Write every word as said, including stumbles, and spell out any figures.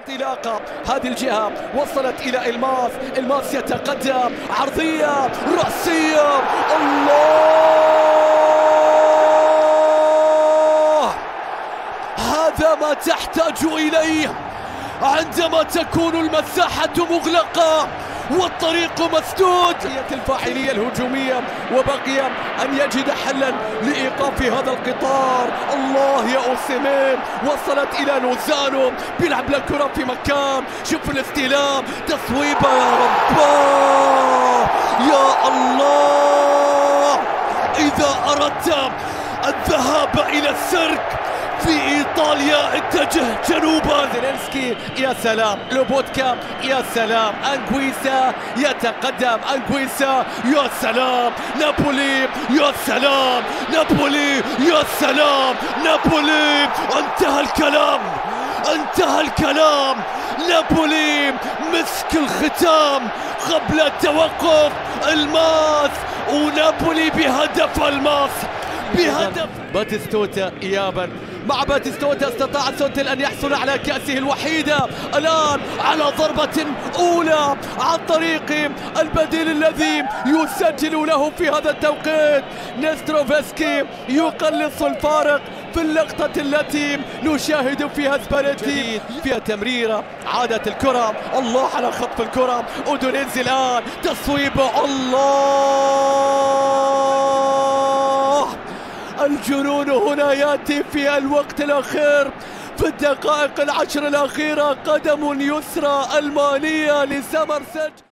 انطلاقة هذه الجهة وصلت إلى إلماس. إلماس يتقدم، عرضية رأسية، الله، هذا ما تحتاج إليه عندما تكون المساحة مغلقة والطريق مسدود. الفاعلية الهجومية وبقي أن يجد حلا لإيقاف هذا القطار. الله يا أوسيمين، وصلت إلى لوزانو، بيلعب الكرة في مكان، شوف الاستلام، تصويبة يا رب، يا الله. إذا أردت الذهاب إلى السيرك في إيطاليا اتجه جنوبا. زيلينسكي يا سلام، لوبوتكا يا سلام، أنغويسا يتقدم، أنغويسا يا سلام، نابولي يا سلام، نابولي يا سلام، نابولي. انتهى الكلام، انتهى الكلام. نابولي مسك الختام قبل التوقف. الماس ونابولي بهدف، الماس بهدف. باتيستوتا إيابا، مع باتيستوتا استطاع سوتيل أن يحصل على كأسه الوحيدة. الآن على ضربة أولى عن طريق البديل الذي يسجل له في هذا التوقيت. نستروفسكي يقلص الفارق في اللقطة التي نشاهد فيها سباليتي فيها تمريرة. عادت الكرة، الله على خطف الكرة. أودونيزي الآن تصويبه، الله. الجنون هنا يأتي في الوقت الأخير، في الدقائق العشر الأخيرة. قدم يسرى ألمانية لسمرسيت.